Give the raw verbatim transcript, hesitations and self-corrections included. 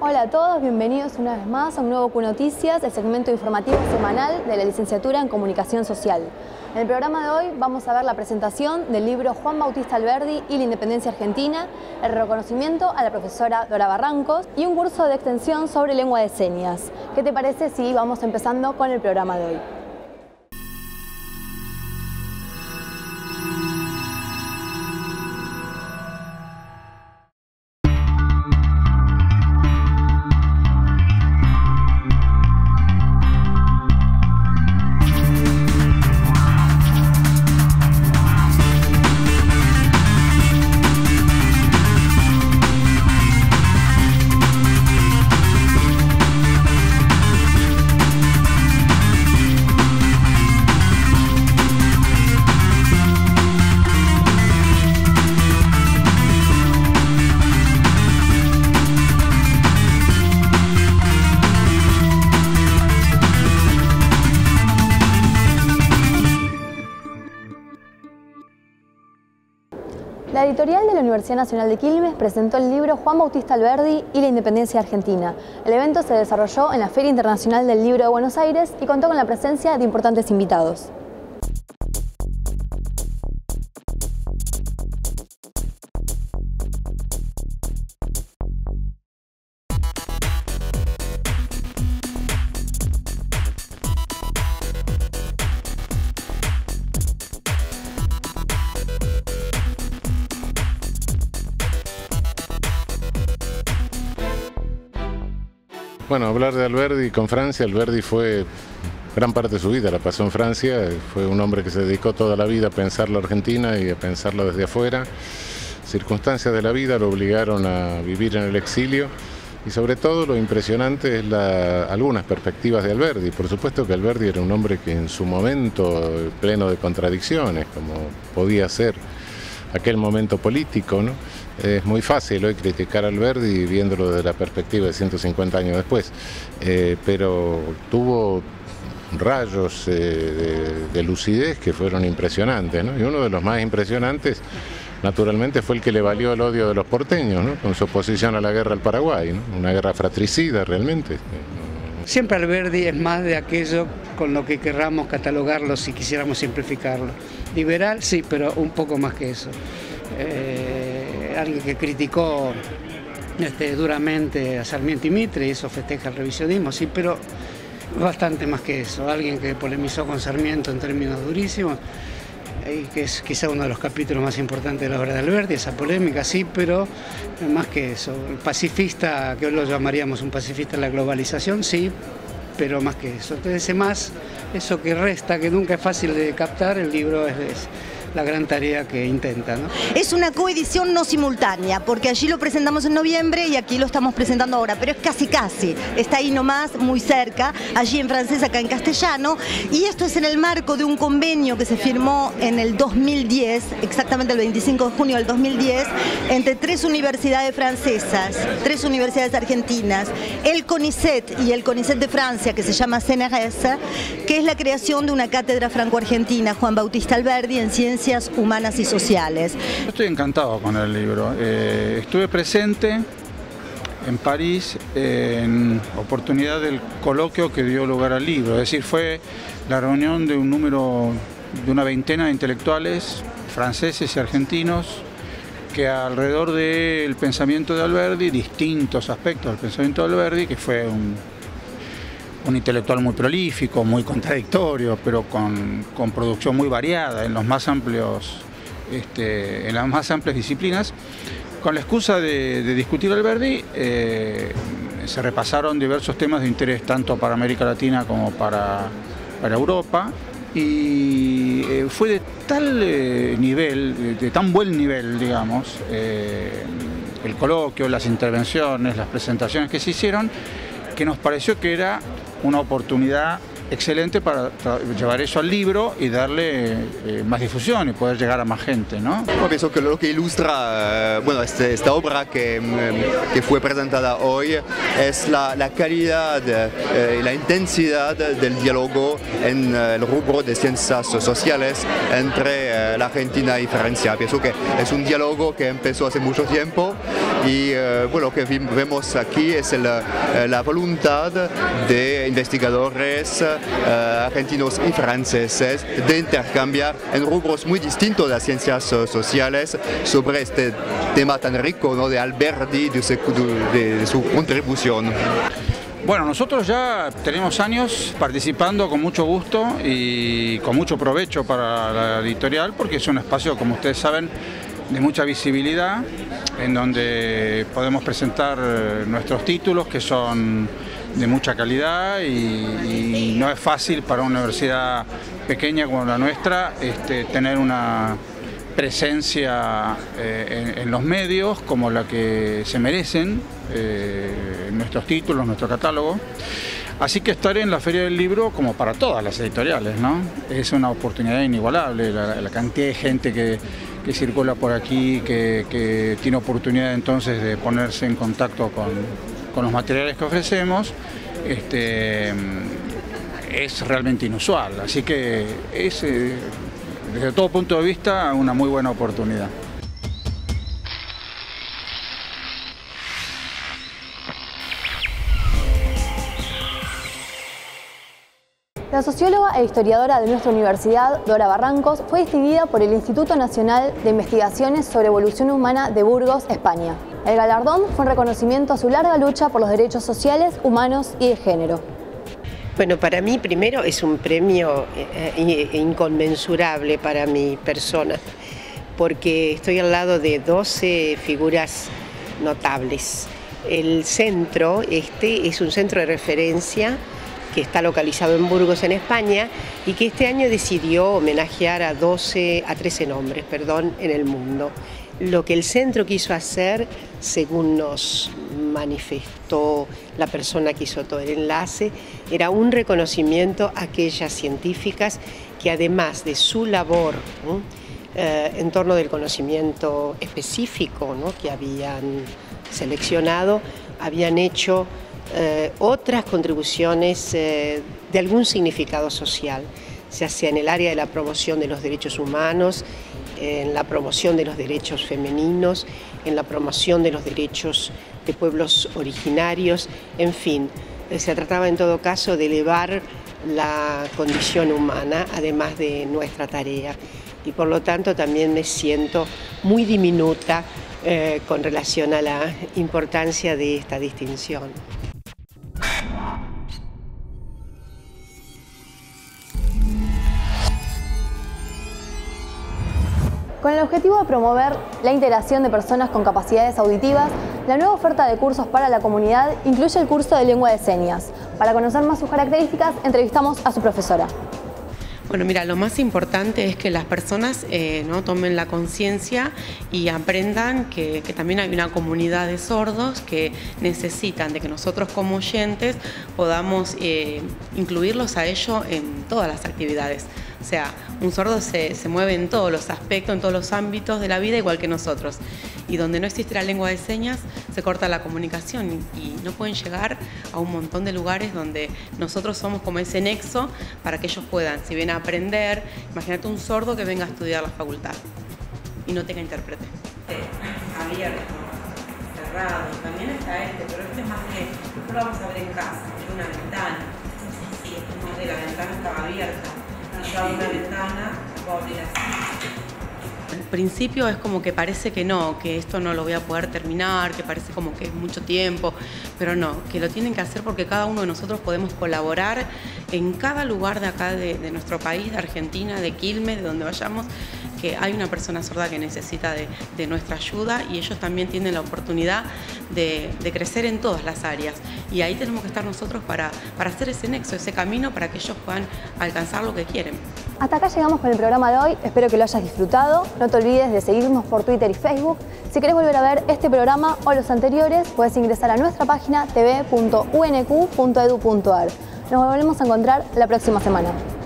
Hola a todos, bienvenidos una vez más a un nuevo Q Noticias, el segmento informativo semanal de la licenciatura en Comunicación Social. En el programa de hoy vamos a ver la presentación del libro Juan Bautista Alberdi y la Independencia Argentina, el reconocimiento a la profesora Dora Barrancos y un curso de extensión sobre lengua de señas. ¿Qué te parece si vamos empezando con el programa de hoy? La editorial de la Universidad Nacional de Quilmes presentó el libro Juan Bautista Alberdi y la Independencia Argentina. El evento se desarrolló en la Feria Internacional del Libro de Buenos Aires y contó con la presencia de importantes invitados. Bueno, hablar de Alberdi con Francia, Alberdi fue gran parte de su vida, la pasó en Francia, fue un hombre que se dedicó toda la vida a pensar la Argentina y a pensarla desde afuera. Circunstancias de la vida lo obligaron a vivir en el exilio y sobre todo lo impresionante es la, algunas perspectivas de Alberdi. Por supuesto que Alberdi era un hombre que en su momento, pleno de contradicciones, como podía ser aquel momento político, ¿no? Es muy fácil hoy criticar a Alberdi viéndolo desde la perspectiva de ciento cincuenta años después, eh, pero tuvo rayos eh, de, de lucidez que fueron impresionantes, ¿no? Y uno de los más impresionantes, naturalmente, fue el que le valió el odio de los porteños, ¿no? Con su oposición a la guerra del Paraguay, ¿no? Una guerra fratricida realmente. Siempre Alberdi es más de aquello con lo que querramos catalogarlo si quisiéramos simplificarlo. Liberal, sí, pero un poco más que eso. Eh, alguien que criticó este, duramente a Sarmiento y Mitre, y eso festeja el revisionismo, sí, pero bastante más que eso. Alguien que polemizó con Sarmiento en términos durísimos, y que es quizá uno de los capítulos más importantes de la obra de Alberdi, esa polémica, sí, pero más que eso. El pacifista, que hoy lo llamaríamos un pacifista de la globalización, sí, pero más que eso. Entonces, ese más, eso que resta, que nunca es fácil de captar, el libro es, es la gran tarea que intenta, ¿no? Es una coedición no simultánea, porque allí lo presentamos en noviembre y aquí lo estamos presentando ahora, pero es casi casi, está ahí nomás, muy cerca, allí en francés, acá en castellano, y esto es en el marco de un convenio que se firmó en el dos mil diez, exactamente el veinticinco de junio del dos mil diez, entre tres universidades francesas, tres universidades argentinas, el CONICET y el CONICET de Francia, que se llama C N R S, que es la creación de una cátedra franco-argentina, Juan Bautista Alberdi, en Ciencias Humanas y Sociales. Yo estoy encantado con el libro. Eh, estuve presente en París en oportunidad del coloquio que dio lugar al libro. Es decir, fue la reunión de un número, de una veintena de intelectuales franceses y argentinos que alrededor del pensamiento de Alberdi, distintos aspectos del pensamiento de Alberdi, que fue un un intelectual muy prolífico, muy contradictorio, pero con, con producción muy variada en los más amplios, este, en las más amplias disciplinas. Con la excusa de, de discutir Alberdi, eh, se repasaron diversos temas de interés tanto para América Latina como para, para Europa, y eh, fue de tal eh, nivel, de, de tan buen nivel, digamos, eh, el coloquio, las intervenciones, las presentaciones que se hicieron, que nos pareció que era una oportunidad excelente para llevar eso al libro y darle eh, más difusión y poder llegar a más gente, ¿no? Yo pienso que lo que ilustra uh, bueno, este, esta obra que, que fue presentada hoy es la, la calidad y uh, la intensidad del diálogo en uh, el rubro de ciencias sociales entre uh, la Argentina y Francia. Pienso que es un diálogo que empezó hace mucho tiempo y eh, bueno, lo que vemos aquí es el, la voluntad de investigadores eh, argentinos y franceses de intercambiar en rubros muy distintos de las ciencias sociales sobre este tema tan rico, ¿no?, de Alberdi, de su, de, de su contribución. Bueno, nosotros ya tenemos años participando con mucho gusto y con mucho provecho para la editorial, porque es un espacio, como ustedes saben, de mucha visibilidad, en donde podemos presentar nuestros títulos, que son de mucha calidad, y, y no es fácil para una universidad pequeña como la nuestra este, tener una presencia eh, en, en los medios como la que se merecen eh, nuestros títulos, nuestro catálogo. Así que estar en la Feria del Libro, como para todas las editoriales, ¿no?, es una oportunidad inigualable. La, la cantidad de gente que, que circula por aquí, que, que tiene oportunidad entonces de ponerse en contacto con, con los materiales que ofrecemos, este, es realmente inusual. Así que es, eh, desde todo punto de vista, una muy buena oportunidad. La socióloga e historiadora de nuestra universidad, Dora Barrancos, fue distinguida por el Instituto Nacional de Investigaciones sobre Evolución Humana de Burgos, España. El galardón fue un reconocimiento a su larga lucha por los derechos sociales, humanos y de género. Bueno, para mí primero es un premio eh, inconmensurable para mi persona, porque estoy al lado de doce figuras notables. El centro este es un centro de referencia que está localizado en Burgos, en España, y que este año decidió homenajear a doce, a trece nombres, perdón, en el mundo. Lo que el centro quiso hacer, según nos manifestó la persona que hizo todo el enlace, era un reconocimiento a aquellas científicas que, además de su labor ¿no? eh, en torno del conocimiento específico ¿no? que habían seleccionado, habían hecho Eh, otras contribuciones eh, de algún significado social, ya sea en el área de la promoción de los derechos humanos, eh, en la promoción de los derechos femeninos, en la promoción de los derechos de pueblos originarios, en fin, eh, se trataba en todo caso de elevar la condición humana, además de nuestra tarea, y por lo tanto también me siento muy diminuta eh, con relación a la importancia de esta distinción. Con el objetivo de promover la integración de personas con capacidades auditivas, la nueva oferta de cursos para la comunidad incluye el curso de lengua de señas. Para conocer más sus características, entrevistamos a su profesora. Bueno, mira, lo más importante es que las personas eh, ¿no? tomen la conciencia y aprendan que, que también hay una comunidad de sordos que necesitan de que nosotros como oyentes podamos eh, incluirlos a ellos en todas las actividades. O sea, un sordo se, se mueve en todos los aspectos, en todos los ámbitos de la vida, igual que nosotros. Y donde no existe la lengua de señas, se corta la comunicación y no pueden llegar a un montón de lugares donde nosotros somos como ese nexo para que ellos puedan, si vienen a aprender, imagínate un sordo que venga a estudiar la facultad y no tenga intérprete. Abierto, cerrado, también está este, pero este es más de, nosotros lo vamos a ver en casa, tiene una ventana, sí, esto es más de la ventana estaba abierta. Yo abro una ventana, la puedo abrir así. Al principio es como que parece que no, que esto no lo voy a poder terminar, que parece como que es mucho tiempo, pero no, que lo tienen que hacer porque cada uno de nosotros podemos colaborar en cada lugar de acá de, de nuestro país, de Argentina, de Quilmes, de donde vayamos, que hay una persona sorda que necesita de, de nuestra ayuda y ellos también tienen la oportunidad de, de crecer en todas las áreas. Y ahí tenemos que estar nosotros para, para hacer ese nexo, ese camino para que ellos puedan alcanzar lo que quieren. Hasta acá llegamos con el programa de hoy, espero que lo hayas disfrutado. No te olvides de seguirnos por Twitter y Facebook. Si querés volver a ver este programa o los anteriores, puedes ingresar a nuestra página t v punto u n q punto e d u punto a r. Nos volvemos a encontrar la próxima semana.